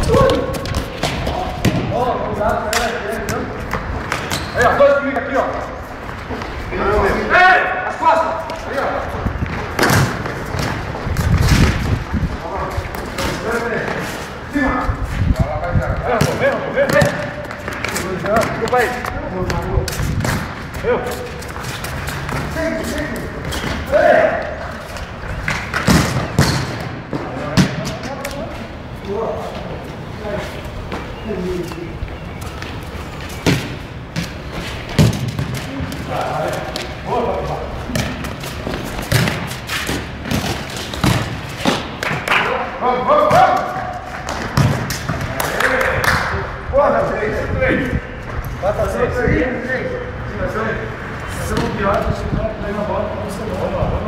Aí, ó, dois comigo aqui, ó. Ei, as costas. Aí, ó. Cima. Vem. Desculpa aí. Eu. Ei. Vamos! Porra, 3. Bata 6. Nós vamos virar, nós vamos pegar a bola para você. Vamos lá.